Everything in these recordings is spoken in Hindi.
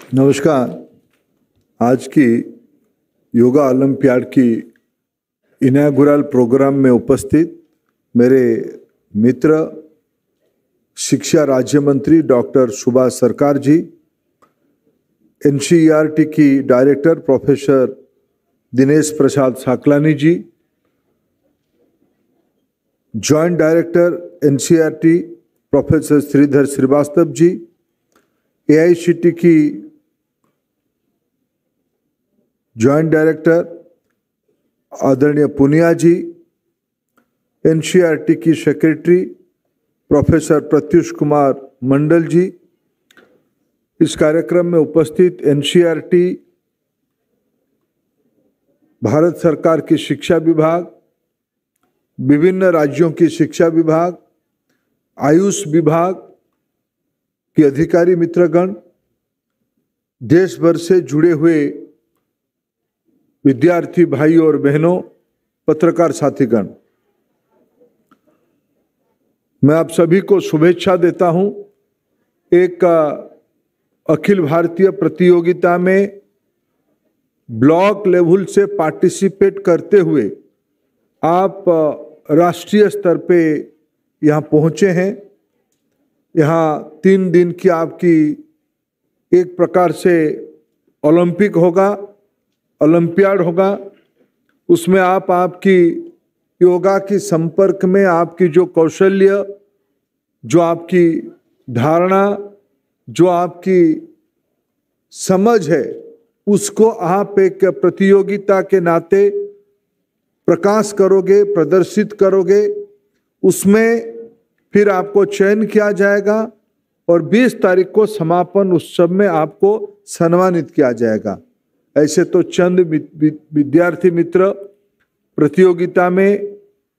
नमस्कार। आज की योगा ओलंपियाड की इनॉग्रल प्रोग्राम में उपस्थित मेरे मित्र शिक्षा राज्य मंत्री डॉक्टर सुभाष सरकार जी, एनसीईआरटी की director professor Dinesh Prasad Saklani ji, joint director NCERT professor Shridhar Srivastava ji, AICT की जॉइंट डायरेक्टर आदरणीय पुनिया जी, एनसीईआरटी की सेक्रेटरी प्रोफेसर प्रत्युष कुमार मंडल जी, इस कार्यक्रम में उपस्थित एनसीईआरटी, भारत सरकार की शिक्षा विभाग, विभिन्न राज्यों की शिक्षा विभाग, आयुष विभाग के अधिकारी मित्रगण, देश भर से जुड़े हुए विद्यार्थी भाई और बहनों, पत्रकार साथीगण, मैं आप सभी को शुभेच्छा देता हूं। एक अखिल भारतीय प्रतियोगिता में ब्लॉक लेवल से पार्टिसिपेट करते हुए आप राष्ट्रीय स्तर पे यहाँ पहुँचे हैं। यहाँ 3 दिन की आपकी एक प्रकार से ओलंपिक होगा, ओलंपियाड होगा। उसमें आप आपकी योगा के संपर्क में आपकी जो कौशल्य, जो आपकी धारणा, जो आपकी समझ है, उसको आप एक प्रतियोगिता के नाते प्रकाश करोगे, प्रदर्शित करोगे। उसमें फिर आपको चयन किया जाएगा और 20 तारीख को समापन उत्सव में आपको सम्मानित किया जाएगा। ऐसे तो चंद विद्यार्थी मित्र प्रतियोगिता में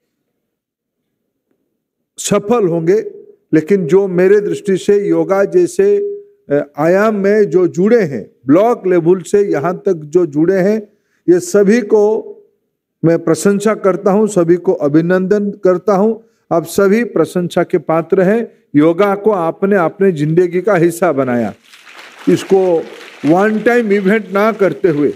सफल होंगे, लेकिन जो मेरे दृष्टि से योगा जैसे आयाम में जो जुड़े हैं, ब्लॉक लेवल से यहाँ तक जो जुड़े हैं, ये सभी को मैं प्रशंसा करता हूँ, सभी को अभिनंदन करता हूँ। आप सभी प्रशंसा के पात्र हैं। योगा को आपने अपने जिंदगी का हिस्सा बनाया। इसको वन टाइम इवेंट ना करते हुए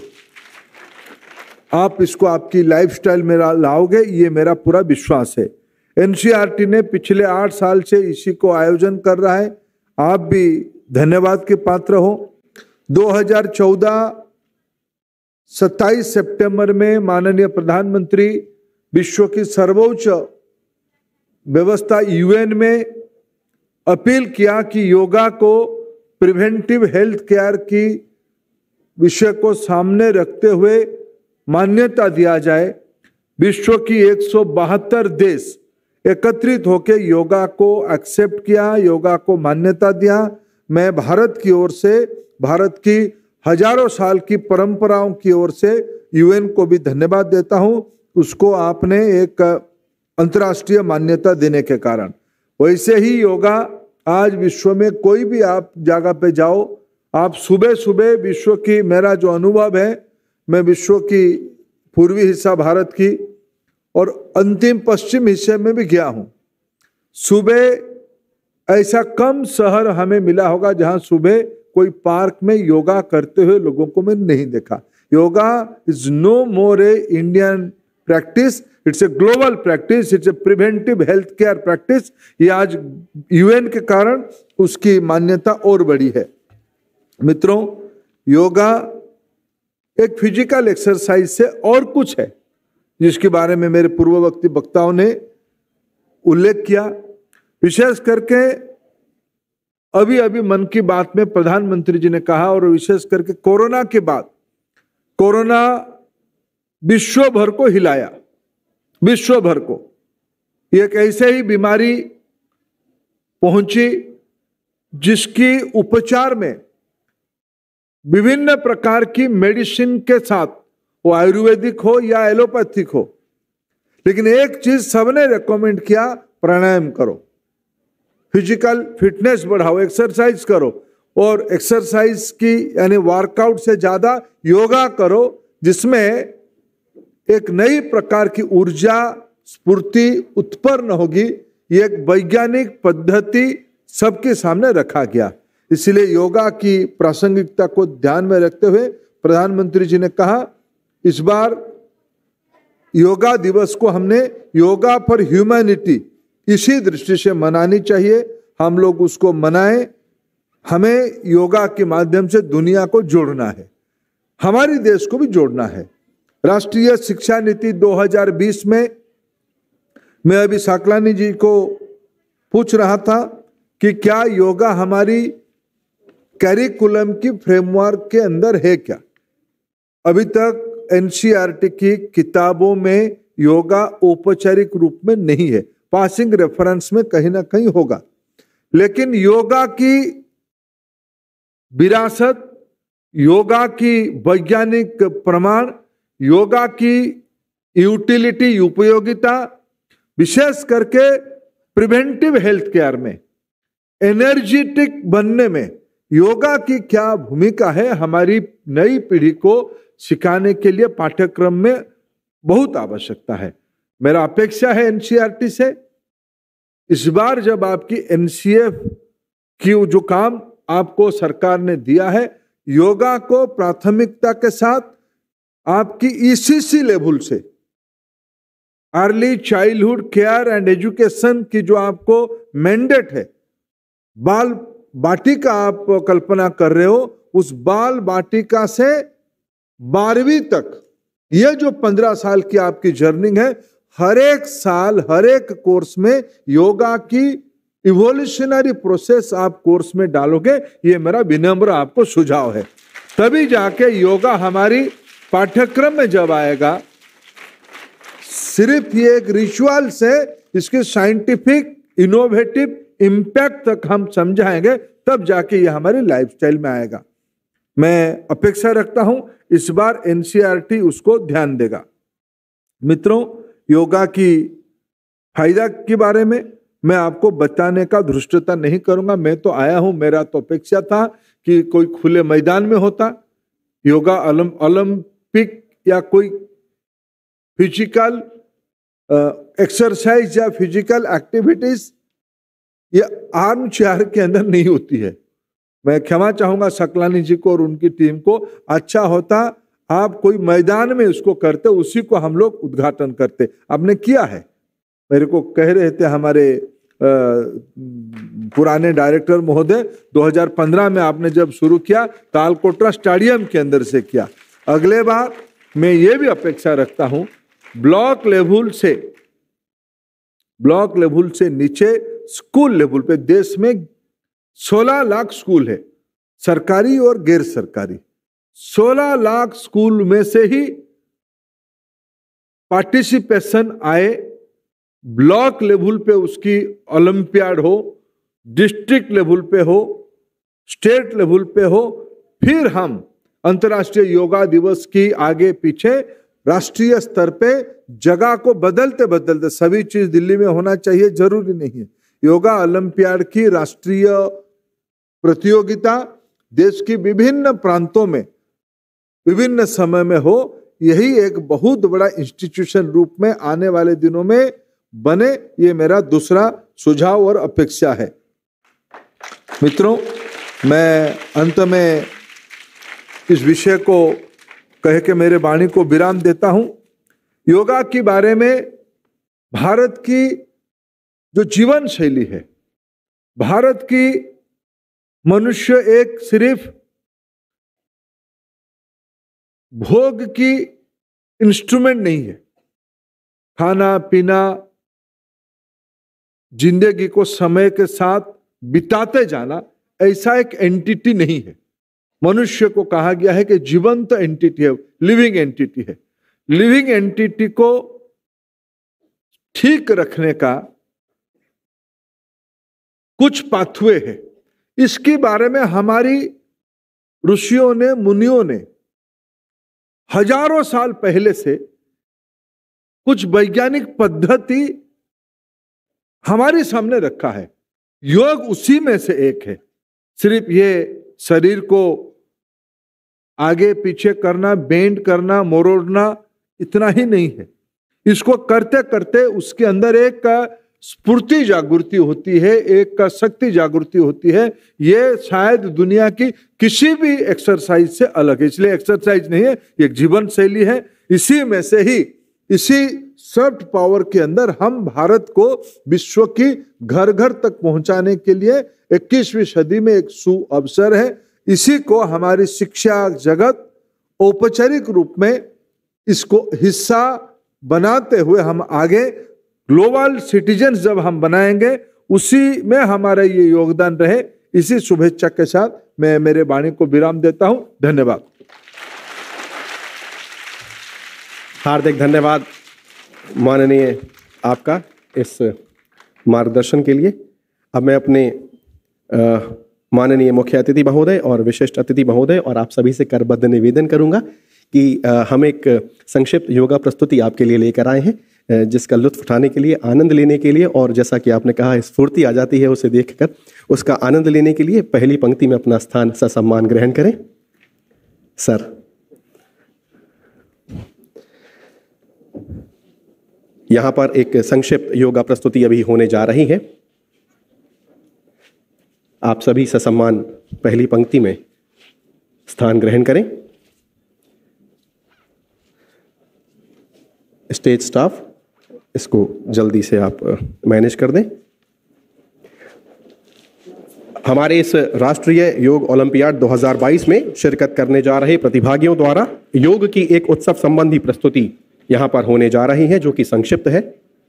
आप इसको आपकी लाइफस्टाइल में लाओगे, ये मेरा पूरा विश्वास है। एनसीईआरटी ने पिछले 8 साल से इसी को आयोजन कर रहा है। आप भी धन्यवाद के पात्र हो। 2014 27 सितंबर में माननीय प्रधानमंत्री विश्व की सर्वोच्च व्यवस्था यूएन में अपील किया कि योगा को प्रिवेंटिव हेल्थ केयर की विषय को सामने रखते हुए मान्यता दिया जाए। विश्व की 172 देश एकत्रित होकर योगा को एक्सेप्ट किया, योगा को मान्यता दिया। मैं भारत की ओर से, भारत की हजारों साल की परंपराओं की ओर से यूएन को भी धन्यवाद देता हूं। उसको आपने एक अंतर्राष्ट्रीय मान्यता देने के कारण। वैसे ही योगा आज विश्व में कोई भी आप जगह पे जाओ, आप सुबह सुबह विश्व की, मेरा जो अनुभव है, मैं विश्व की पूर्वी हिस्सा भारत की और अंतिम पश्चिम हिस्से में भी गया हूँ। सुबह ऐसा कम शहर हमें मिला होगा जहाँ सुबह कोई पार्क में योगा करते हुए लोगों को मैं नहीं देखा। Yoga is no more a Indian practice, it's a global practice, it's a preventive health care practice. ये आज यूएन के कारण उसकी मान्यता और बड़ी है। मित्रों, योगा एक फिजिकल एक्सरसाइज से और कुछ है, जिसके बारे में मेरे पूर्ववर्ती वक्ताओं ने उल्लेख किया। विशेष करके अभी अभी मन की बात में प्रधानमंत्री जी ने कहा, और विशेष करके कोरोना के बाद, कोरोना विश्व भर को हिलाया, विश्व भर को। एक ऐसे ही बीमारी पहुंची जिसकी उपचार में विभिन्न प्रकार की मेडिसिन के साथ, वो आयुर्वेदिक हो या एलोपैथिक हो, लेकिन एक चीज सबने रेकमेंड किया, प्राणायाम करो, फिजिकल फिटनेस बढ़ाओ, एक्सरसाइज करो। और एक्सरसाइज की यानी वर्कआउट से ज्यादा योगा करो, जिसमें एक नई प्रकार की ऊर्जा स्फूर्ति उत्पन्न होगी। ये एक वैज्ञानिक पद्धति सबके सामने रखा गया। इसलिए योगा की प्रासंगिकता को ध्यान में रखते हुए प्रधानमंत्री जी ने कहा, इस बार योगा दिवस को हमने योगा फॉर ह्यूमैनिटी इसी दृष्टि से मनानी चाहिए। हम लोग उसको मनाएं। हमें योगा के माध्यम से दुनिया को जोड़ना है, हमारी देश को भी जोड़ना है। राष्ट्रीय शिक्षा नीति 2020 में मैं अभी साकलानी जी को पूछ रहा था कि क्या योगा हमारी कैरिकुलम की फ्रेमवर्क के अंदर है क्या। अभी तक एनसीईआरटी की किताबों में योगा औपचारिक रूप में नहीं है, पासिंग रेफरेंस में कहीं ना कहीं होगा, लेकिन योगा की विरासत, योगा की वैज्ञानिक प्रमाण, योगा की यूटिलिटी, उपयोगिता, विशेष करके प्रिवेंटिव हेल्थ केयर में, एनर्जेटिक बनने में योगा की क्या भूमिका है, हमारी नई पीढ़ी को सिखाने के लिए पाठ्यक्रम में बहुत आवश्यकता है। मेरा अपेक्षा है एनसीईआरटी से, इस बार जब आपकी एनसीएफ की जो काम आपको सरकार ने दिया है, योगा को प्राथमिकता के साथ आपकी ईसीसी लेवल से, early childhood care and education की जो आपको मैंडेट है, बाल बाटिका आप कल्पना कर रहे हो, उस बाल बाटिका से 12वीं तक, यह जो 15 साल की आपकी जर्नी है, हर एक साल हर एक कोर्स में योगा की इवोल्यूशनरी प्रोसेस आप कोर्स में डालोगे, ये मेरा विनम्र आपको सुझाव है। तभी जाके योगा हमारी पाठ्यक्रम में जब आएगा, सिर्फ ये एक रिचुअल से इसके साइंटिफिक इनोवेटिव इंपैक्ट तक हम समझाएंगे, तब जाके ये हमारी लाइफस्टाइल में आएगा। मैं अपेक्षा रखता हूं इस बार एनसीईआरटी उसको ध्यान देगा। मित्रों, योगा की फायदा के बारे में मैं आपको बताने का धृष्टता नहीं करूंगा। मैं तो आया हूं, मेरा तो अपेक्षा था कि कोई खुले मैदान में होता, योगा ओलंपिक या कोई फिजिकल एक्सरसाइज या फिजिकल एक्टिविटीज ये आर्म चेयर के अंदर नहीं होती है। मैं क्षमा चाहूंगा सकलानी जी को और उनकी टीम को, अच्छा होता आप कोई मैदान में उसको करते, उसी को हम लोग उद्घाटन करते। आपने किया है, मेरे को कह रहे थे हमारे पुराने डायरेक्टर महोदय, 2015 में आपने जब शुरू किया तालकोटरा स्टेडियम के अंदर से किया। अगले बार मैं ये भी अपेक्षा रखता हूं ब्लॉक लेवल से नीचे स्कूल लेवल पे, देश में 16 लाख स्कूल है, सरकारी और गैर सरकारी। 16 लाख स्कूल में से ही पार्टिसिपेशन आए, ब्लॉक लेवल पे उसकी ओलंपियाड हो, डिस्ट्रिक्ट लेवल पे हो, स्टेट लेवल पे हो, फिर हम अंतर्राष्ट्रीय योगा दिवस की आगे पीछे राष्ट्रीय स्तर पे जगह को बदलते बदलते, सभी चीज दिल्ली में होना चाहिए जरूरी नहीं है। योगा ओलंपियाड की राष्ट्रीय प्रतियोगिता देश की विभिन्न प्रांतों में विभिन्न समय में हो, यही एक बहुत बड़ा इंस्टीट्यूशन रूप में आने वाले दिनों में बने, ये मेरा दूसरा सुझाव और अपेक्षा है। मित्रों, मैं अंत में इस विषय को कह के मेरे वाणी को विराम देता हूं। योगा के बारे में भारत की जो जीवन शैली है, भारत की मनुष्य एक सिर्फ भोग की इंस्ट्रूमेंट नहीं है, खाना पीना, जिंदगी को समय के साथ बिताते जाना, ऐसा एक एंटिटी नहीं है। मनुष्य को कहा गया है कि जीवंत एंटिटी है, लिविंग एंटिटी है। लिविंग एंटिटी को ठीक रखने का कुछ पाथवे है। इसके बारे में हमारी ऋषियों ने, मुनियों ने हजारों साल पहले से कुछ वैज्ञानिक पद्धति हमारे सामने रखा है। योग उसी में से एक है। सिर्फ ये शरीर को आगे पीछे करना, बेंड करना, मरोड़ना, इतना ही नहीं है। इसको करते करते उसके अंदर एक स्फूर्ति जागृति होती है, एक का शक्ति जागृति होती है। ये शायद दुनिया की किसी भी एक्सरसाइज से अलग है। इसलिए एक्सरसाइज नहीं है, ये एक जीवन शैली है। इसी में से ही, इसी सॉफ्ट पावर के अंदर हम भारत को विश्व की घर घर तक पहुंचाने के लिए 21वीं सदी में एक सुअवसर है। इसी को हमारी शिक्षा जगत औपचारिक रूप में इसको हिस्सा बनाते हुए हम आगे ग्लोबल सिटीजन जब हम बनाएंगे, उसी में हमारा ये योगदान रहे। इसी शुभेच्छा के साथ मैं मेरे वाणी को विराम देता हूं। धन्यवाद। हार्दिक धन्यवाद माननीय आपका इस मार्गदर्शन के लिए। अब मैं अपने माननीय मुख्य अतिथि महोदय और विशिष्ट अतिथि महोदय और आप सभी से करबद्ध निवेदन करूंगा कि हम एक संक्षिप्त योगा प्रस्तुति आपके लिए लेकर आए हैं, जिसका लुत्फ उठाने के लिए, आनंद लेने के लिए, और जैसा कि आपने कहा स्फूर्ति आ जाती है उसे देखकर, उसका आनंद लेने के लिए पहली पंक्ति में अपना स्थान ससम्मान ग्रहण करें। सर, यहां पर एक संक्षिप्त योगा प्रस्तुति अभी होने जा रही है। आप सभी ससम्मान पहली पंक्ति में स्थान ग्रहण करें। स्टेज स्टाफ, इसको जल्दी से आप मैनेज कर दें। हमारे इस राष्ट्रीय योग ओलंपियाड 2022 में शिरकत करने जा रहे प्रतिभागियों द्वारा योग की एक उत्सव संबंधी प्रस्तुति यहां पर होने जा रही है, जो कि संक्षिप्त है।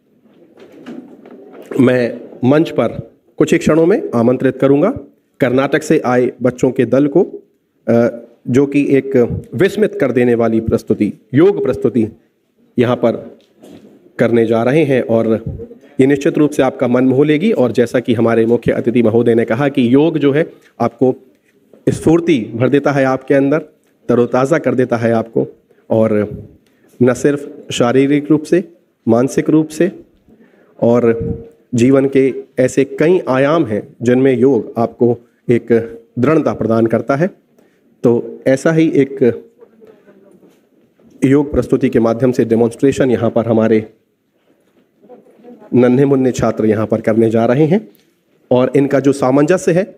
मैं मंच पर कुछ ही क्षणों में आमंत्रित करूंगा कर्नाटक से आए बच्चों के दल को, जो कि एक विस्मित कर देने वाली प्रस्तुति, योग प्रस्तुति यहाँ पर करने जा रहे हैं, और ये निश्चित रूप से आपका मन मोह लेगी। और जैसा कि हमारे मुख्य अतिथि महोदय ने कहा कि योग जो है आपको स्फूर्ति भर देता है, आपके अंदर तरोताज़ा कर देता है आपको, और न सिर्फ शारीरिक रूप से, मानसिक रूप से, और जीवन के ऐसे कई आयाम हैं जिनमें योग आपको एक दृढ़ता प्रदान करता है। तो ऐसा ही एक योग प्रस्तुति के माध्यम से डेमोन्स्ट्रेशन यहाँ पर हमारे नन्हे मुन्ने छात्र यहाँ पर करने जा रहे हैं, और इनका जो सामंजस्य है,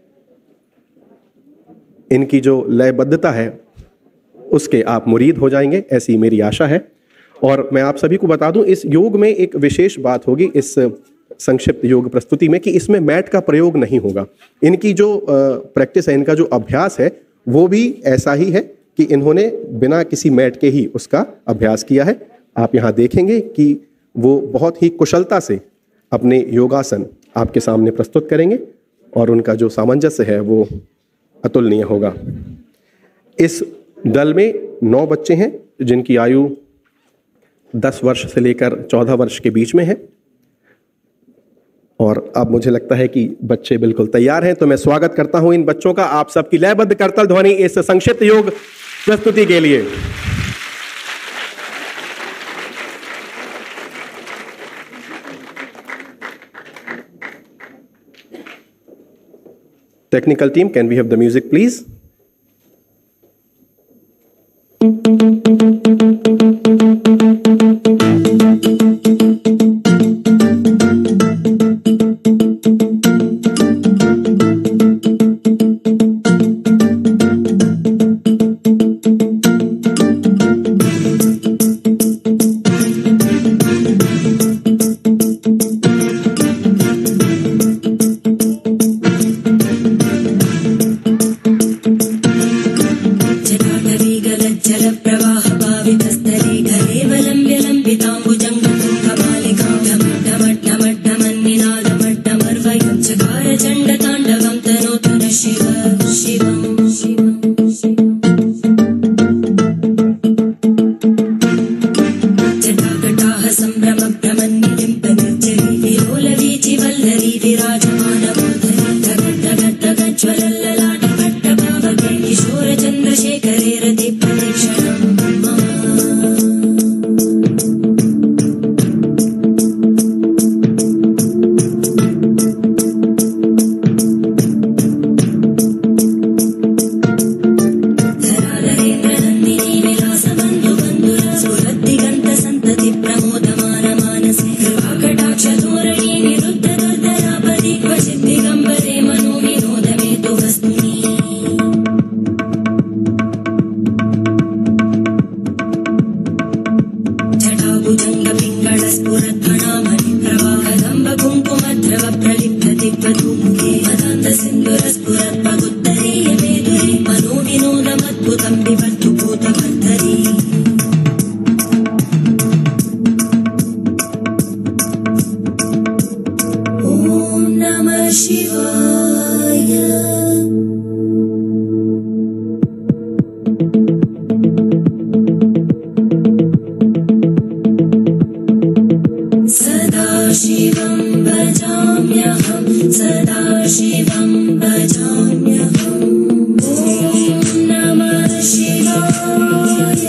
इनकी जो लयबद्धता है, उसके आप मुरीद हो जाएंगे, ऐसी मेरी आशा है। और मैं आप सभी को बता दूं, इस योग में एक विशेष बात होगी इस संक्षिप्त योग प्रस्तुति में, कि इसमें मैट का प्रयोग नहीं होगा। इनकी जो प्रैक्टिस है, इनका जो अभ्यास है, वो भी ऐसा ही है कि इन्होंने बिना किसी मैट के ही उसका अभ्यास किया है। आप यहाँ देखेंगे कि वो बहुत ही कुशलता से अपने योगासन आपके सामने प्रस्तुत करेंगे, और उनका जो सामंजस्य है वो अतुलनीय होगा। इस दल में 9 बच्चे हैं जिनकी आयु 10 वर्ष से लेकर 14 वर्ष के बीच में है, और अब मुझे लगता है कि बच्चे बिल्कुल तैयार हैं। तो मैं स्वागत करता हूं इन बच्चों का, आप सबकी लयबद्ध करतल ध्वनि इस संक्षिप्त योग प्रस्तुति के लिए। Technical team, can we have the music please? दिगंत संतति प्रमोदमान मानसे कृपा कटाक्ष धोरणी निरुद्ध विनोदमद्भुतं विवर्तु भूतवर्धरि ॐ नमः शिवाय। सदाशिवं भजाम्यहं सदाशिवं भजाम्यहम् ॐ नमः शिवाय।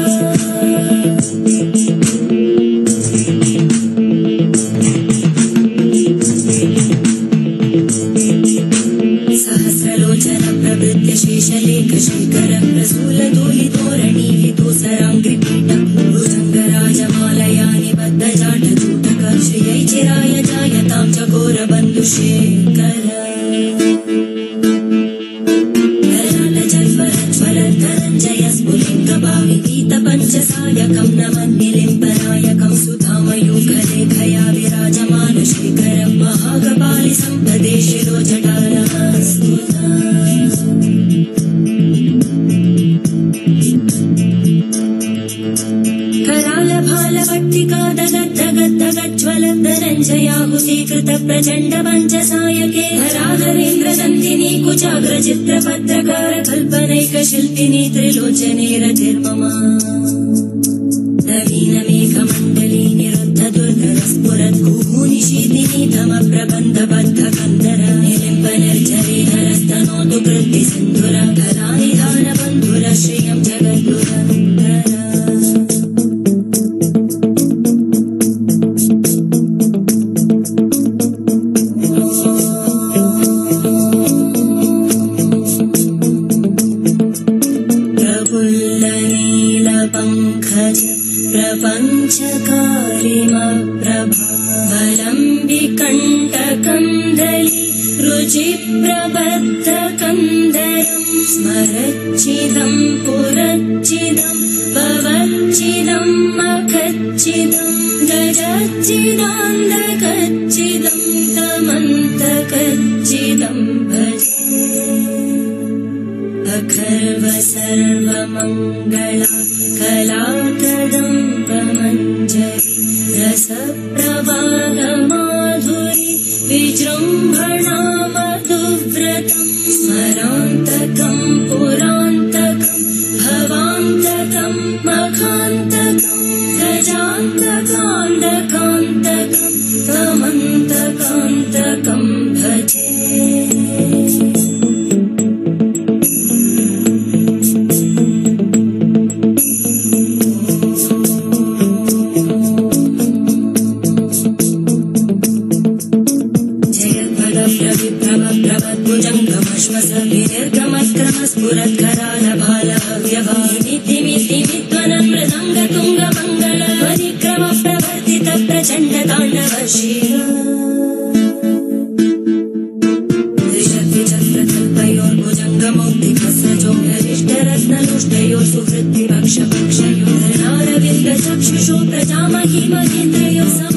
सहस्रलोचन प्रभृत्य शेषलेख शेखर प्रसूल धूलितोरणि हितोसराङ्घ्रिपीठ भुजङ्गराजमालया निबद्धजाटजूटक श्रियै चिराय जायतां चकोरबन्धुशेखर स्फुलिङ्गभाविगीतपञ्चसायकं नमन्निलिम्पनायकं सुधामयूखलेखया विराजमान शेखर महाकपालि सम्पदे शिरोजटालस्तुता करालभालभट्टिका दगद्धगद्धगज्ज्वलद्धनञ्जयाहुतीकृत प्रचण्ड पञ्चसायके हराधरेन्द्रनन्दिनी कुचाग्रचित्रपत्रकार कल्पनैकशिल्पिनी त्रिलोचने रतिर्मम नवीनमेघमण्डली निरुद्ध दुर्धरस्फुरद्गुहूनिशीतिनी तमप्रबन्धबद्धकन्दर निलिम्पनिर्झरे धरस्तनोतु कृत्तिसिन्धुर धरानिधानबन्धुर श्रियं जगद्गुरन्दर प्रपञ्चकारिमप्रभावलम्बिकण्टकन्दली रुचिप्रबद्धकन्दरं स्मरच्चिदं पुरच्चिदं भवच्चिदं मखच्चिदं गजच्चिदान्धकच्चिदं तमन्तकच्चिदं भजे अखर्व सर्वमङ्गला कलाकदम्बमञ्जरी रसप्रवाहमाधुरी विजृम्भणा मधुव्रतं स्मरान्तकं पुरान्तकं भवान्तकं मखान्तकं गजान्तकान्तकान्तकं तमन्तकान्तकं भजे स्फुरत्करालभालव्यभामितिमितिमित्वनं मृदङ्गतुङ्गमङ्गल परिक्रम प्रवर्तित प्रचण्डताण्डव शिव त्रिशक्तिचक्रकल्पयोर्भुजङ्गमौक्तिकस्रजोगरिष्ठरत्नलुष्टयोः सुहृद्विपक्षपक्षयोर्धरणारविन्दचक्षुषो प्रजामहि महेन्द्रयोः